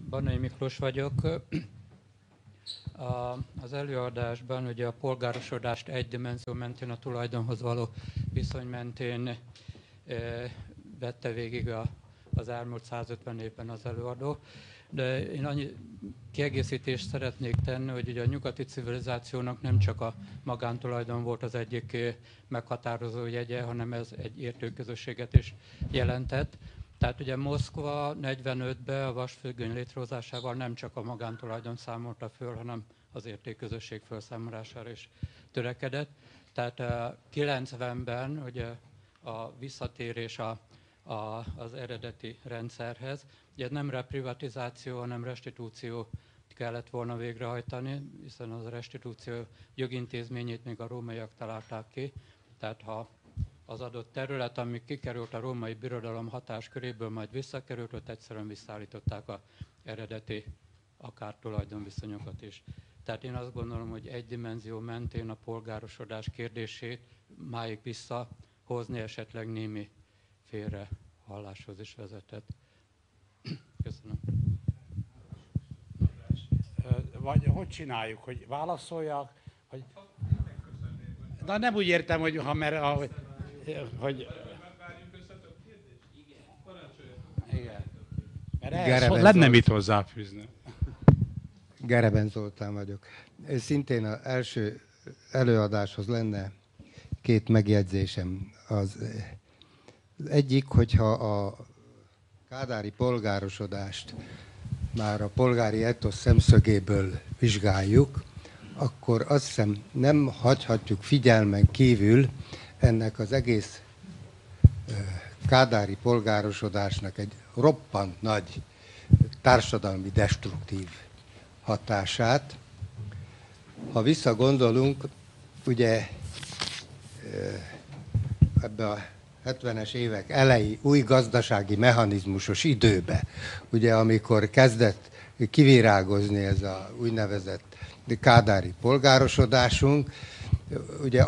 Banai Miklós vagyok. Az előadásban ugye a polgárosodást egy dimenzió mentén, a tulajdonhoz való viszony mentén vette végig az elmúlt 150 évben az előadó. De én annyi kiegészítést szeretnék tenni, hogy ugye a nyugati civilizációnak nem csak a magántulajdon volt az egyik meghatározó jegye, hanem ez egy értőközösséget is jelentett. Tehát ugye Moszkva 45-ben a vasfüggöny létrehozásával nem csak a magántulajdon számolta föl, hanem az értékközösség felszámolására is törekedett. Tehát 90-ben ugye a visszatérés az eredeti rendszerhez, ugye nem reprivatizáció, hanem restitúció kellett volna végrehajtani, hiszen az a restitúció jogintézményét még a rómaiak találták ki. Tehát ha az adott terület, ami kikerült a római birodalom hatásköréből, majd visszakerült, ott egyszerűen visszaállították az eredeti akár tulajdonviszonyokat is. Tehát én azt gondolom, hogy egy dimenzió mentén a polgárosodás kérdését máig visszahozni esetleg némi félrehalláshoz is vezetett. Köszönöm. Vagy hogy csináljuk, hogy válaszoljak? Hogy... Na nem úgy értem, hogy ha mert... hogy... Igen. Mert ehhez lenne mit hozzáfűzni. Gereben Zoltán vagyok. Szintén az első előadáshoz lenne két megjegyzésem. Az egyik, hogyha a kádári polgárosodást már a polgári etosz szemszögéből vizsgáljuk, akkor azt hiszem nem hagyhatjuk figyelmen kívül ennek az egész kádári polgárosodásnak egy roppant nagy társadalmi destruktív hatását. Ha visszagondolunk, ugye ebbe a 70-es évek elejé új gazdasági mechanizmusos időbe, ugye amikor kezdett kivirágozni ez a úgynevezett kádári polgárosodásunk, ugye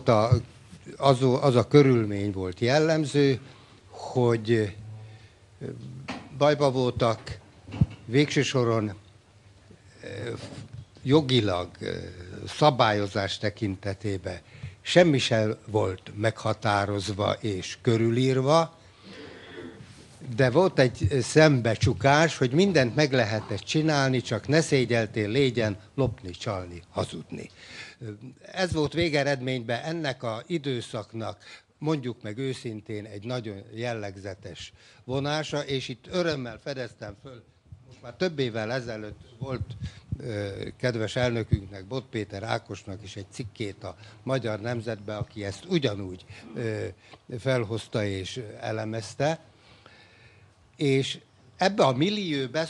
az a körülmény volt jellemző, hogy bajba voltak végső soron jogilag, szabályozás tekintetében semmi sem volt meghatározva és körülírva, de volt egy szembecsukás, hogy mindent meg lehetett csinálni, csak ne szégyeltél légyen lopni, csalni, hazudni. Ez volt végeredményben ennek az időszaknak, mondjuk meg őszintén, egy nagyon jellegzetes vonása, és itt örömmel fedeztem föl, most már több évvel ezelőtt volt kedves elnökünknek, Bot Péter Ákosnak is egy cikkét a Magyar Nemzetben, aki ezt ugyanúgy felhozta és elemezte, és ebbe a millióbe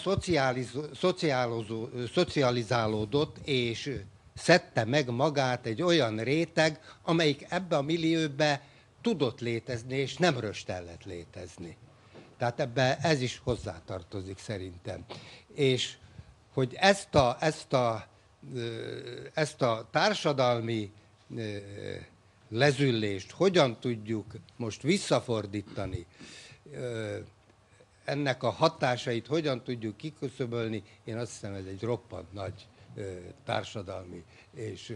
szocializálódott és szedte meg magát egy olyan réteg, amelyik ebbe a millióbe tudott létezni, és nem röstellett létezni. Tehát ebbe ez is hozzátartozik szerintem. És hogy ezt a társadalmi lezüllést hogyan tudjuk most visszafordítani, ennek a hatásait hogyan tudjuk kiküszöbölni, én azt hiszem, ez egy roppant nagy társadalmi és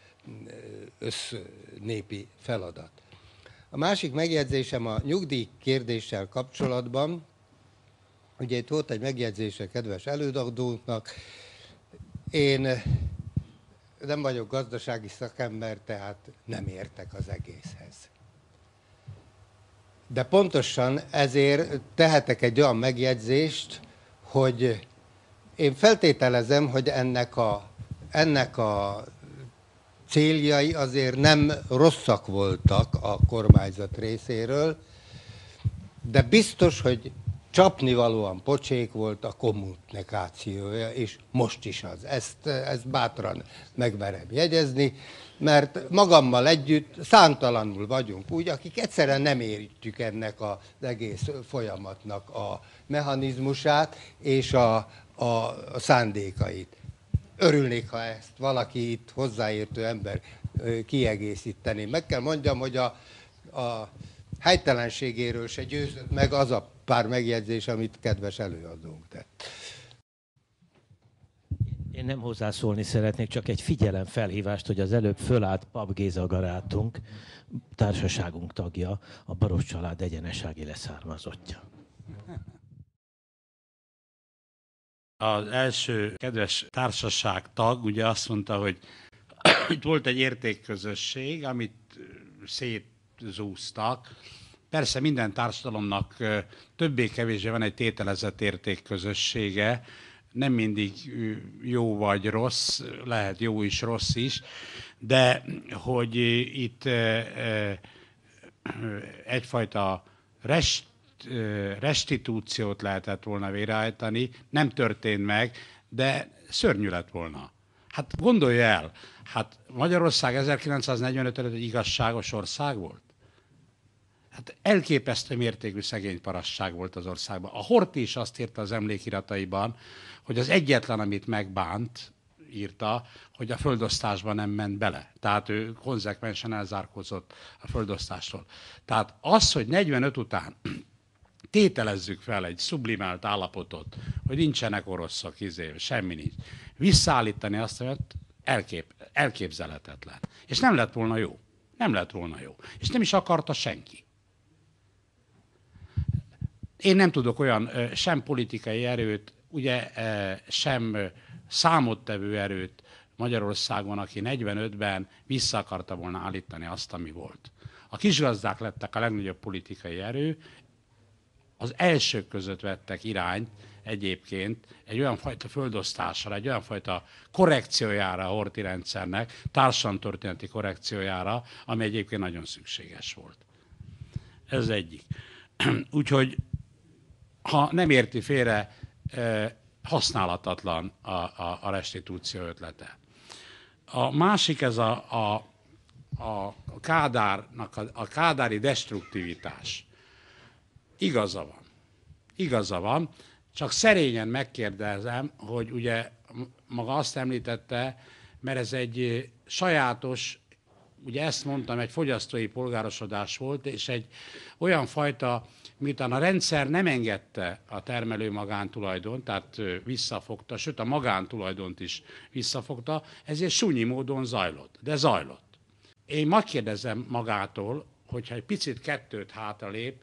össznépi feladat. A másik megjegyzésem a nyugdíj kérdéssel kapcsolatban, ugye itt volt egy megjegyzése kedves előadónknak, én nem vagyok gazdasági szakember, tehát nem értek az egészhez. De pontosan ezért tehetek egy olyan megjegyzést, hogy én feltételezem, hogy ennek a céljai azért nem rosszak voltak a kormányzat részéről, de biztos, hogy csapnivalóan pocsék volt a kommunikációja, és most is az. Ezt bátran megmerem jegyezni, mert magammal együtt számtalanul vagyunk úgy, akik egyszerűen nem értjük ennek az egész folyamatnak a mechanizmusát és a szándékait. Örülnék, ha ezt valaki itt hozzáértő ember kiegészíteni. Meg kell mondjam, hogy a helytelenségéről se győzött meg az a pár megjegyzés, amit kedves előadónk tett. nem hozzászólni szeretnék, csak egy figyelemfelhívást, hogy az előbb fölállt Pap Géza barátunk, társaságunk tagja, a Baross család egyenesági leszármazottja. Az első kedves társaságtag ugye azt mondta, hogy itt volt egy értékközösség, amit szétzúztak. Persze minden társadalomnak többé-kevésbé van egy tételezett értékközössége, nem mindig jó vagy rossz, lehet jó is, rossz is, de hogy itt egyfajta restitúciót lehetett volna végrehajtani, nem történt meg, de szörnyű lett volna. Hát gondolja el, hát Magyarország 1945 előtt egy igazságos ország volt. Hát elképesztő mértékű szegény parasság volt az országban. A Horthy is azt írta az emlékirataiban, hogy az egyetlen, amit megbánt, írta, hogy a földosztásba nem ment bele. Tehát ő konzekvensen elzárkózott a földosztástól. Tehát az, hogy 45 után tételezzük fel egy sublimált állapotot, hogy nincsenek oroszok, semmi nincs. Visszaállítani azt, hogy elképzelhetetlen. És nem lett volna jó. Nem lett volna jó. És nem is akarta senki. Én nem tudok olyan sem politikai erőt, ugye sem számottevő erőt Magyarországon, aki 45-ben vissza akarta volna állítani azt, ami volt. A kisgazdák lettek a legnagyobb politikai erő, az elsők között vettek irányt egyébként egy olyan fajta földosztásra, egy olyan fajta korrekciójára a Horthy rendszernek, társadalomtörténeti korrekciójára, ami egyébként nagyon szükséges volt. Ez az egyik. Úgyhogy, ha nem érti félre, használhatatlan a restitúció ötlete. A másik ez a kádári destruktivitás. Igaza van, csak szerényen megkérdezem, hogy ugye maga azt említette, mert ez egy sajátos, ugye ezt mondtam, egy fogyasztói polgárosodás volt, és egy olyan fajta, miután a rendszer nem engedte a termelő magántulajdont, tehát visszafogta, sőt a magántulajdont is visszafogta, ezért súnyi módon zajlott, de zajlott. Én megkérdezem magától, hogyha egy picit kettőt hátralép,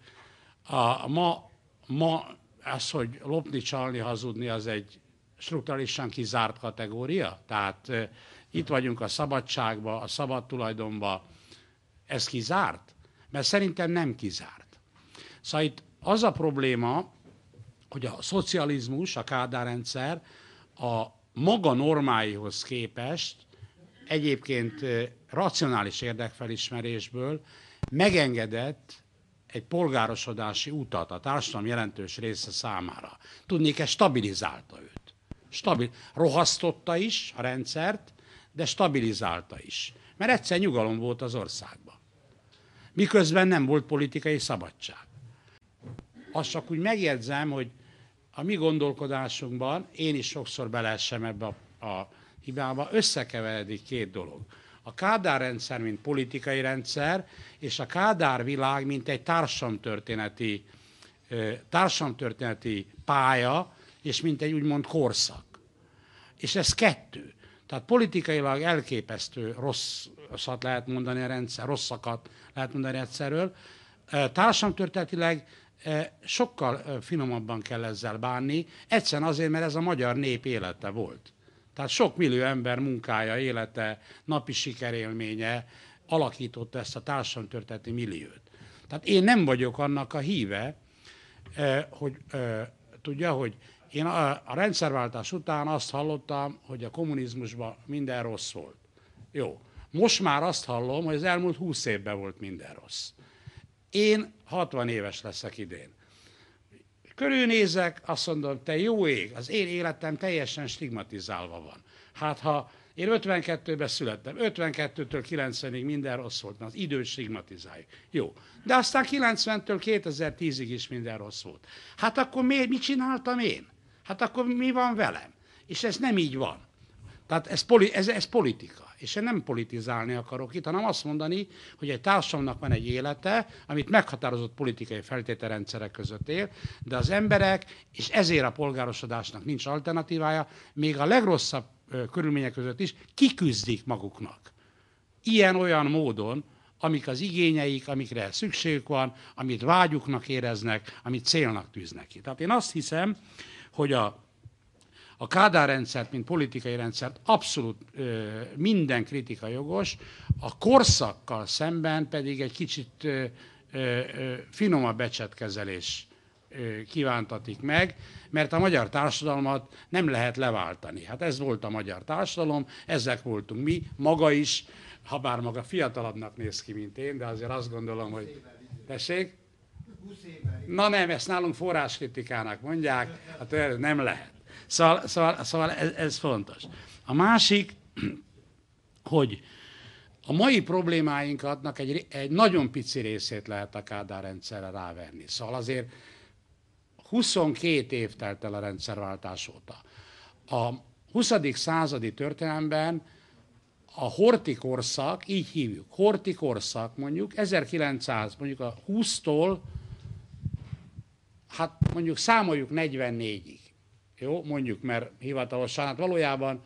ma az, hogy lopni, csalni, hazudni, az egy strukturálisan kizárt kategória? Tehát itt vagyunk a szabadságban, a szabad tulajdonban. Ez kizárt? Mert szerintem nem kizárt. Szóval itt az a probléma, hogy a szocializmus, a Kádár rendszer a maga normáihoz képest egyébként racionális érdekfelismerésből megengedett egy polgárosodási utat a társadalom jelentős része számára. Tudnék-e, stabilizálta őt. Rohasztotta is a rendszert, de stabilizálta is. Mert egyszer nyugalom volt az országban. Miközben nem volt politikai szabadság. Azt csak úgy megjegyzem, hogy a mi gondolkodásunkban, én is sokszor beleessem ebbe a hibába, összekeveredik két dolog. A Kádár rendszer, mint politikai rendszer, és a Kádár világ, mint egy társadalomtörténeti pálya, és mint egy úgymond korszak. És ez kettő. Tehát politikailag elképesztő rosszat lehet mondani a rendszer, rosszakat lehet mondani a rendszerről. Társadalomtörténetileg sokkal finomabban kell ezzel bánni, egyszerűen azért, mert ez a magyar nép élete volt. Tehát sok millió ember munkája, élete, napi sikerélménye alakította ezt a társadalomtörténeti milliót. Tehát én nem vagyok annak a híve, hogy tudja, hogy én a rendszerváltás után azt hallottam, hogy a kommunizmusban minden rossz volt. Jó. Most már azt hallom, hogy az elmúlt 20 évben volt minden rossz. Én 60 éves leszek idén. Körülnézek, azt mondom, te jó ég, az én életem teljesen stigmatizálva van. Hát ha én 52-ben születtem, 52-től 90-ig minden rossz volt, az időt stigmatizáljuk. Jó. De aztán 90-től 2010-ig is minden rossz volt. Hát akkor mit csináltam én? Hát akkor mi van velem? És ez nem így van. Tehát ez politika. És én nem politizálni akarok itt, hanem azt mondani, hogy egy társadalomnak van egy élete, amit meghatározott politikai feltételrendszerek között él, de az emberek, és ezért a polgárosodásnak nincs alternatívája, még a legrosszabb körülmények között is kiküzdik maguknak. Ilyen-olyan módon, amik az igényeik, amikre szükségük van, amit vágyuknak éreznek, amit célnak tűznek ki. Tehát én azt hiszem, hogy a Kádár rendszert, mint politikai rendszert abszolút minden kritika jogos, a korszakkal szemben pedig egy kicsit finomabb ecsetkezelés kívántatik meg, mert a magyar társadalmat nem lehet leváltani. Hát ez volt a magyar társadalom, ezek voltunk mi, maga is, ha bár maga fiatalabbnak néz ki, mint én, de azért azt gondolom, hogy... Tessék? Na nem, ezt nálunk forráskritikának mondják, hát nem lehet. Szóval ez fontos. A másik, hogy a mai problémáinknak egy nagyon pici részét lehet a Kádár rendszerre ráverni. Szóval azért 22 év telt el a rendszerváltás óta. A 20. századi történelemben a Horthy korszak, így hívjuk, Horthy korszak mondjuk 1900, mondjuk a 20-tól, hát mondjuk számoljuk 44-ig. Jó, mondjuk, mert hivatalosan, hát valójában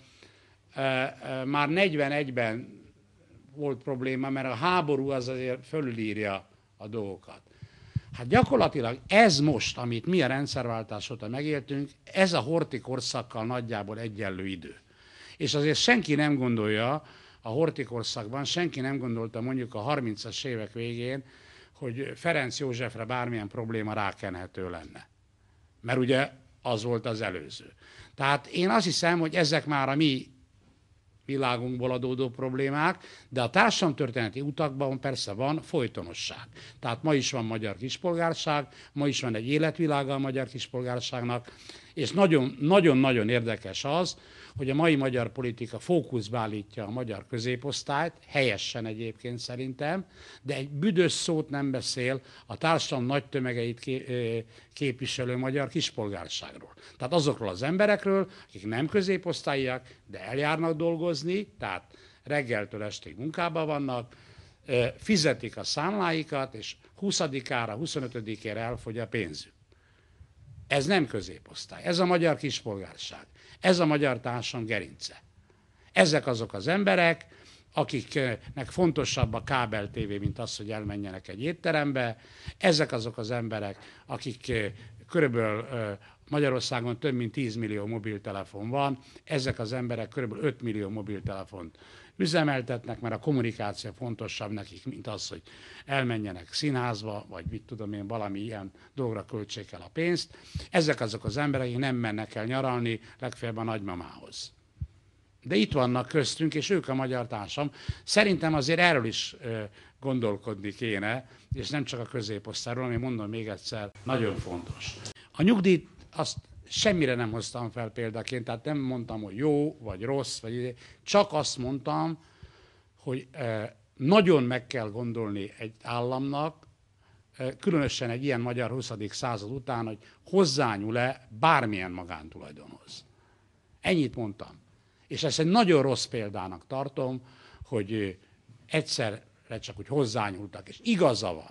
már 41-ben volt probléma, mert a háború az azért fölülírja a dolgokat. Hát gyakorlatilag ez most, amit mi a rendszerváltás óta megéltünk, ez a Horthy korszakkal nagyjából egyenlő idő. És azért senki nem gondolja a Horthy korszakban, senki nem gondolta mondjuk a 30-as évek végén, hogy Ferenc Józsefre bármilyen probléma rákenhető lenne. Mert ugye az volt az előző. Tehát én azt hiszem, hogy ezek már a mi világunkból adódó problémák, de a társadalomtörténeti utakban persze van folytonosság. Tehát ma is van magyar kispolgárság, ma is van egy életvilága a magyar kispolgárságnak, és nagyon-nagyon érdekes az, hogy a mai magyar politika fókuszba állítja a magyar középosztályt, helyesen egyébként szerintem, de egy büdös szót nem beszél a társadalom nagy tömegeit képviselő magyar kispolgárságról. Tehát azokról az emberekről, akik nem középosztályiak, de eljárnak dolgozni, tehát reggeltől estig munkában vannak, fizetik a számláikat, és 20-ára, 25-ére elfogy a pénzük. Ez nem középosztály, ez a magyar kispolgárság. Ez a magyar társadalom gerince. Ezek azok az emberek, akiknek fontosabb a kábel tévé, mint az, hogy elmenjenek egy étterembe. Ezek azok az emberek, akik körülbelül Magyarországon több mint 10 millió mobiltelefon van. Ezek az emberek körülbelül 5 millió mobiltelefont üzemeltetnek, mert a kommunikáció fontosabb nekik, mint az, hogy elmenjenek színházba, vagy mit tudom én, valami ilyen dologra költsék el a pénzt. Ezek azok az emberek, akik nem mennek el nyaralni, legfeljebb a nagymamához. De itt vannak köztünk, és ők a magyar társadalom. Szerintem azért erről is gondolkodni kéne, és nem csak a középosztályról, ami mondom még egyszer, nagyon fontos. A nyugdíjt azt semmire nem hoztam fel példaként, tehát nem mondtam, hogy jó, vagy rossz, vagy csak azt mondtam, hogy nagyon meg kell gondolni egy államnak, különösen egy ilyen magyar 20. század után, hogy hozzányúl-e bármilyen magántulajdonhoz. Ennyit mondtam. És ezt egy nagyon rossz példának tartom, hogy egyszerre csak úgy hozzányúltak, és igaza van.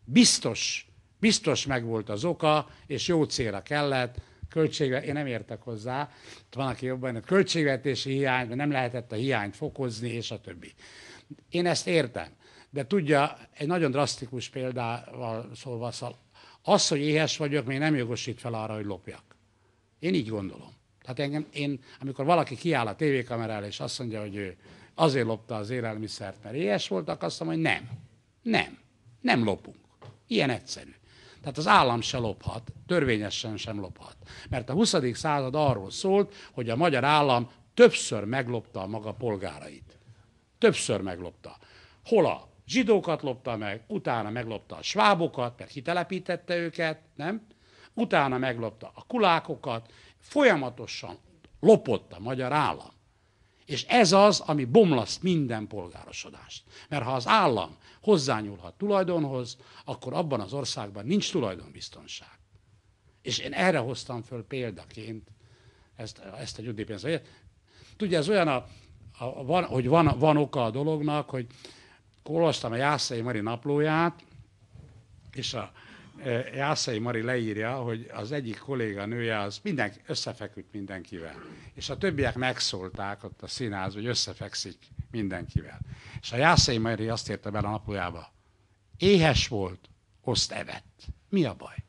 Biztos megvolt az oka, és jó célra kellett, én nem értek hozzá, van, aki jobban, költségvetési hiány, nem lehetett a hiányt fokozni, és a többi. Én ezt értem, de tudja, egy nagyon drasztikus példával szólva, az, hogy éhes vagyok, még nem jogosít fel arra, hogy lopjak. Én így gondolom. Tehát amikor valaki kiáll a tévékamerára, és azt mondja, hogy ő azért lopta az élelmiszert, mert éhes voltak, azt mondom, hogy nem lopunk. Ilyen egyszerű. Tehát az állam se lophat, törvényesen sem lophat. Mert a 20. század arról szólt, hogy a magyar állam többször meglopta a maga polgárait. Többször meglopta. Hol a zsidókat lopta meg, utána meglopta a svábokat, mert kitelepítette őket, nem? Utána meglopta a kulákokat, folyamatosan lopott a magyar állam. És ez az, ami bomlaszt minden polgárosodást. Mert ha az állam hozzányúlhat tulajdonhoz, akkor abban az országban nincs tulajdonbiztonság. És én erre hoztam föl példaként ezt a nyugdíjpénzt. Tudja, ez olyan, hogy van oka a dolognak, hogy olvastam a Jászai Mari naplóját, és Jászai Mari leírja, hogy az egyik kolléganője az összefeküdt mindenkivel. És a többiek megszólták ott a színház, hogy összefekszik mindenkivel. És a Jászai Mari azt írta bele a naplójába, éhes volt, azt evett. Mi a baj?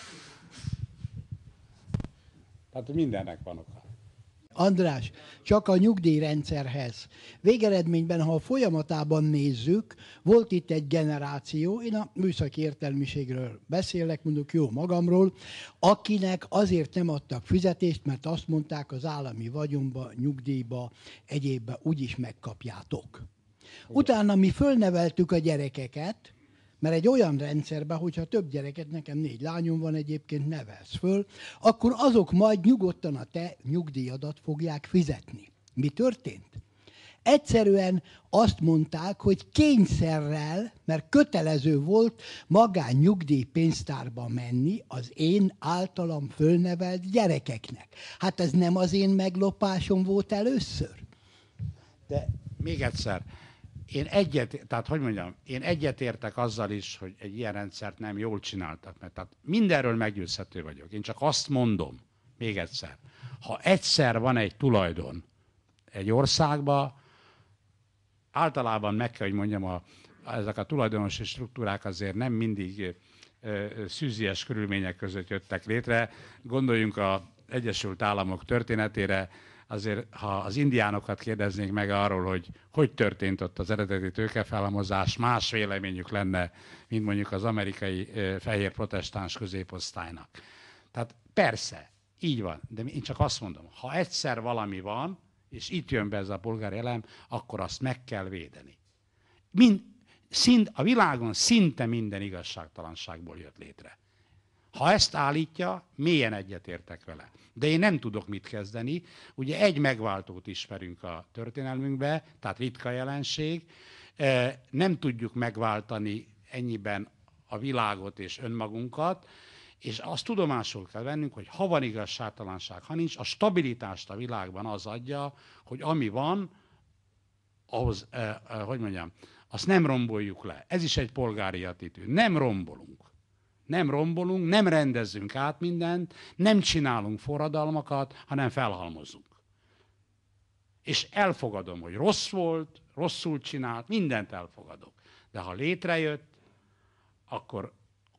Tehát mindennek van oka. András, csak a nyugdíjrendszerhez. Végeredményben, ha a folyamatában nézzük, volt itt egy generáció, én a műszaki értelmiségről beszélek, mondok jó magamról, akinek azért nem adtak fizetést, mert azt mondták, az állami vagyonba, nyugdíjba, egyébbe úgyis megkapjátok. Utána mi fölneveltük a gyerekeket, mert egy olyan rendszerben, hogyha több gyereket, nekem 4 lányom van egyébként, nevelsz föl, akkor azok majd nyugodtan a te nyugdíjadat fogják fizetni. Mi történt? Egyszerűen azt mondták, hogy kényszerrel, mert kötelező volt magánnyugdíjpénztárba menni az én általam fölnevelt gyerekeknek. Hát ez nem az én meglopásom volt először? De még egyszer, én egyetértek azzal is, hogy egy ilyen rendszert nem jól csináltak, mert tehát mindenről meggyőzhető vagyok. Én csak azt mondom, még egyszer, ha egyszer van egy tulajdon egy országban, általában meg kell, hogy mondjam, ezek a tulajdonosi struktúrák azért nem mindig szűzies körülmények között jöttek létre. Gondoljunk az Egyesült Államok történetére, azért, ha az indiánokat kérdeznénk meg arról, hogy történt ott az eredeti tőkefelhalmozás, más véleményük lenne, mint mondjuk az amerikai fehér protestáns középosztálynak. Tehát persze, így van, de én csak azt mondom, ha egyszer valami van, és itt jön be ez a polgári elem, akkor azt meg kell védeni. A világon szinte minden igazságtalanságból jött létre. Ha ezt állítja, mélyen egyetértek vele. De én nem tudok mit kezdeni. Ugye egy megváltót ismerünk a történelmünkbe, tehát ritka jelenség. Nem tudjuk megváltani ennyiben a világot és önmagunkat, és azt tudomásul kell vennünk, hogy ha van igazságtalanság, ha nincs, a stabilitást a világban az adja, hogy ami van, ahhoz, azt nem romboljuk le. Ez is egy polgári attitűd. Nem rombolunk. Nem rombolunk, nem rendezzünk át mindent, nem csinálunk forradalmakat, hanem felhalmozunk. És elfogadom, hogy rossz volt, rosszul csinált, mindent elfogadok. De ha létrejött, akkor,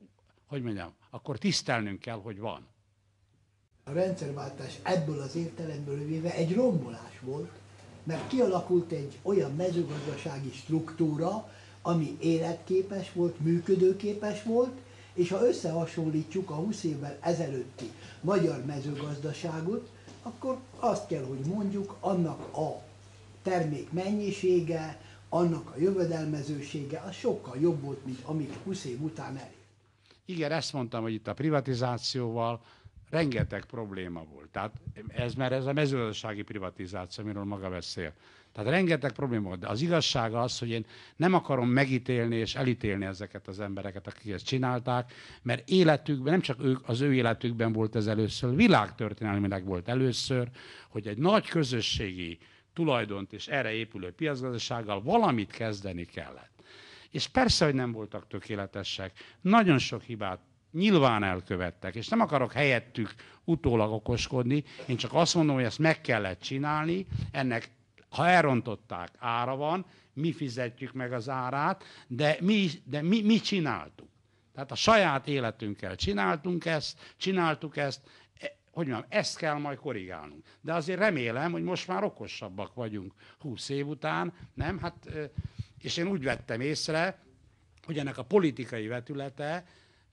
akkor tisztelnünk kell, hogy van. A rendszerváltás ebből az értelemből véve egy rombolás volt, mert kialakult egy olyan mezőgazdasági struktúra, ami életképes volt, működőképes volt, és ha összehasonlítjuk a 20 évvel ezelőtti magyar mezőgazdaságot, akkor azt kell, hogy mondjuk, annak a termék mennyisége, annak a jövedelmezősége, az sokkal jobb volt, mint amit 20 év után elért. Igen, ezt mondtam, hogy itt a privatizációval rengeteg probléma volt. Tehát ez a mezőgazdasági privatizáció, amiről maga beszél. Tehát rengeteg probléma volt, de az igazság az, hogy én nem akarom megítélni és elítélni ezeket az embereket, akik ezt csinálták, mert életükben, nem csak az ő életükben volt ez először, világtörténelmileg volt először, hogy egy nagy közösségi tulajdont és erre épülő piacgazdasággal valamit kezdeni kellett. És persze, hogy nem voltak tökéletesek, nagyon sok hibát nyilván elkövettek, és nem akarok helyettük utólag okoskodni, én csak azt mondom, hogy ezt meg kellett csinálni, ennek, ha elrontották, ára van, mi fizetjük meg az árát, de mi csináltuk. Tehát a saját életünkkel csináltuk ezt, ezt kell majd korrigálnunk. De azért remélem, hogy most már okosabbak vagyunk 20 év után, nem? És én úgy vettem észre, hogy ennek a politikai vetülete,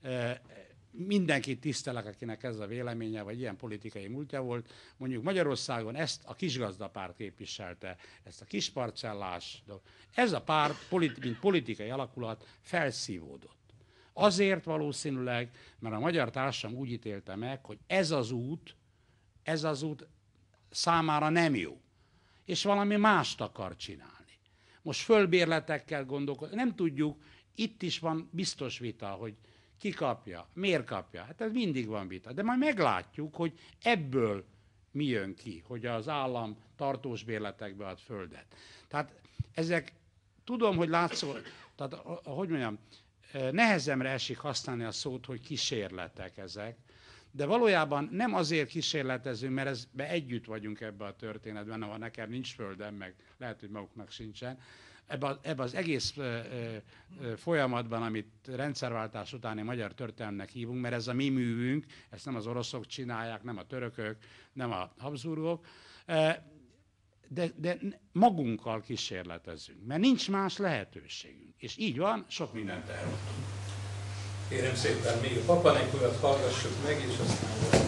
mindenkit tisztelek, akinek ez a véleménye, vagy ilyen politikai múltja volt. Mondjuk Magyarországon ezt a kisgazdapárt képviselte, ezt a kisparcellás. Ez a párt, mint politikai alakulat felszívódott. Azért valószínűleg, mert a magyar társadalom úgy ítélte meg, hogy ez az út számára nem jó. És valami mást akar csinálni. Most fölbérletekkel gondolkodni, nem tudjuk, itt is van biztos vita, hogy ki kapja, miért kapja. Hát ez mindig van vita. De majd meglátjuk, hogy ebből mi jön ki, hogy az állam tartós bérletekbe ad földet. Tehát ezek, tudom, hogy látszol, tehát nehezemre esik használni a szót, hogy kísérletek ezek, de valójában nem azért kísérletezünk, mert együtt vagyunk ebbe a történetben, ha nekem nincs földem, meg lehet, hogy maguknak sincsen. Ebbe az egész folyamatban, amit rendszerváltás utáni magyar történelemnek hívunk, mert ez a mi művünk, ezt nem az oroszok csinálják, nem a törökök, nem a Habsburgok, de magunkkal kísérletezünk, mert nincs más lehetőségünk. És így van, sok mindent elmondtunk. Kérem szépen, még a Papanikólat hallgassuk meg, és aztán...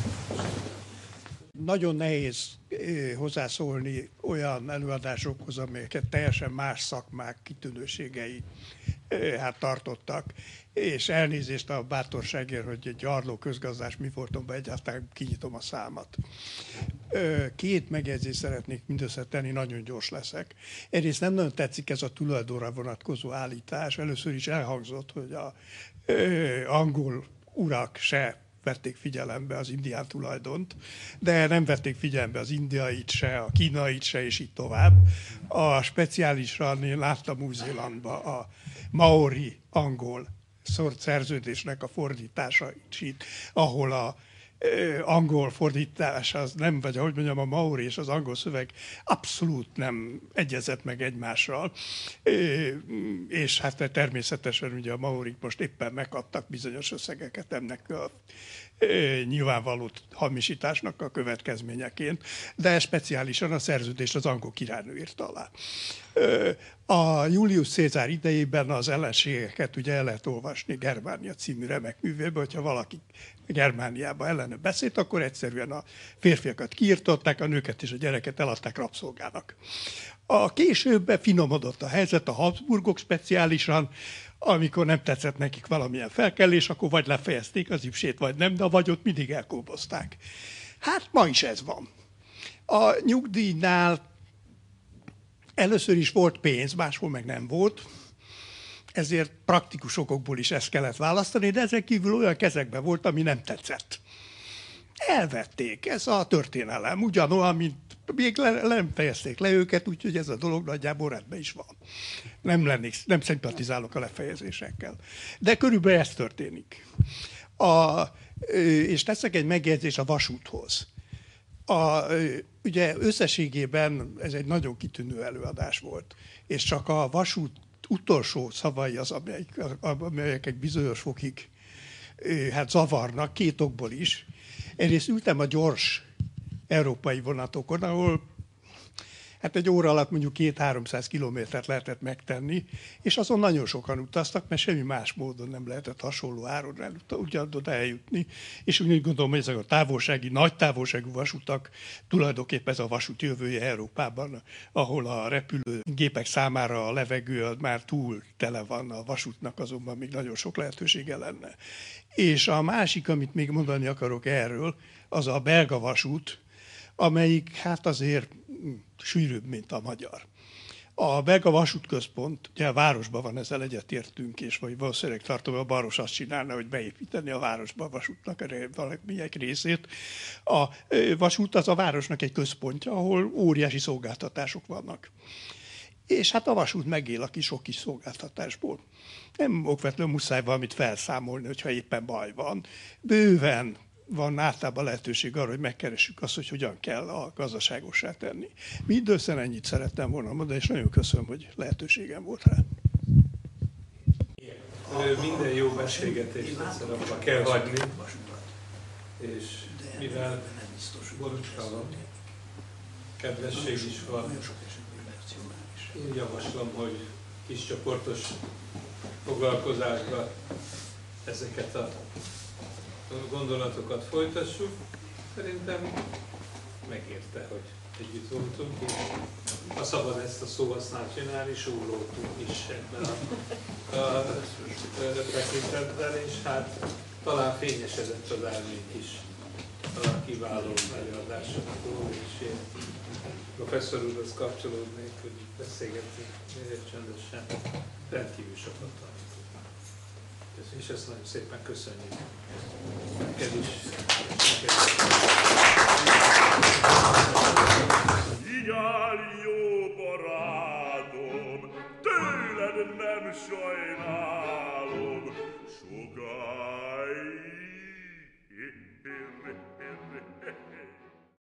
Nagyon nehéz hozzászólni olyan előadásokhoz, amelyeket teljesen más szakmák kitűnőségei tartottak, és elnézést a bátorságért, hogy egy Arló közgazdás mi voltomban egyáltalán kinyitom a számat. Két megjegyzést szeretnék mindössze tenni, nagyon gyors leszek. Egyrészt nem nagyon tetszik ez a tulajdonra vonatkozó állítás. Először is elhangzott, hogy az angol urak se vették figyelembe az indián tulajdont, de nem vették figyelembe az indiait se, a kínait se, és így tovább. A speciálisan én láttam Új-Zélandban a maori angol szerződésnek a fordítása itt, ahol a angol fordítás az nem, vagy ahogy mondjam, a maori és az angol szöveg abszolút nem egyezett meg egymással, és hát természetesen ugye a maorik most éppen megkaptak bizonyos összegeket ennek a nyilvánvaló hamisításnak a következményeként, de speciálisan a szerződést az angol királynő írta alá. A Julius Cézár idejében az ellenségeket ugye el lehet olvasni Germánia című remek művéből, hogyha valaki Germániában ellene beszélt, akkor egyszerűen a férfiakat kiirtották, a nőket és a gyereket eladták rabszolgának. A később finomodott a helyzet, a Habsburgok speciálisan, amikor nem tetszett nekik valamilyen felkelés, akkor vagy lefejezték az ipsét, vagy nem, de a vagyot mindig elkóbozták. Hát ma is ez van. A nyugdíjnál először is volt pénz, máshol meg nem volt, ezért praktikus okokból is ezt kellett választani, de ezen kívül olyan kezekben volt, ami nem tetszett. Elvették, ez a történelem, ugyanolyan, mint még nem fejezték le őket, úgyhogy ez a dolog nagyjából rendben is van. Nem szimpatizálok a lefejezésekkel. De körülbelül ez történik. És teszek egy megjegyzést a vasúthoz. Ugye összességében ez egy nagyon kitűnő előadás volt, és csak a vasút utolsó szavai az, amelyek egy bizonyos fokig zavarnak, két okból is. Egyrészt ültem a gyors európai vonatokon, ahol hát egy óra alatt mondjuk 200-300 kilométert lehetett megtenni, és azon nagyon sokan utaztak, mert semmi más módon nem lehetett hasonló áron ugyanoda eljutni, és úgy gondolom, hogy ezek a távolsági, nagy távolságú vasutak tulajdonképpen ez a vasút jövője Európában, ahol a repülőgépek számára a levegő már túl tele van, a vasútnak azonban még nagyon sok lehetősége lenne. És a másik, amit még mondani akarok erről, az a belga vasút, amelyik hát azért sűrűbb, mint a magyar. A belga vasútközpont, ugye a városban van, ezzel egyetértünk, és vagy valószínűleg tartom, a Baros azt csinálna, hogy beépíteni a városba a vasútnak valamilyen részét. A vasút az a városnak egy központja, ahol óriási szolgáltatások vannak. És hát a vasút megél a sok kis szolgáltatásból. Nem okvetlenül muszáj valamit felszámolni, hogyha éppen baj van. Bőven van általában lehetőség arra, hogy megkeressük azt, hogy hogyan kell a gazdaságossá tenni. Mindössze ennyit szerettem volna mondani, és nagyon köszönöm, hogy lehetőségem volt rá. Minden jó beszélgetést egyszer abba kell hagyni, és mivel borúcska van, kedvesség is van, én javaslom, hogy kis csoportos foglalkozásba ezeket a gondolatokat folytassuk. Szerintem megérte, hogy együtt voltunk, és ha szabad ezt a szóhasznált csinálni, súrlódtunk is ebben a tekintetben, és hát talán fényesedett az elménk is a kiváló előadásokról, és én professzor úrhoz kapcsolódnék, hogy beszélgetni csendesen, rendkívül sokat tanultunk. És ezt nagyon szépen köszönjük. Neked is.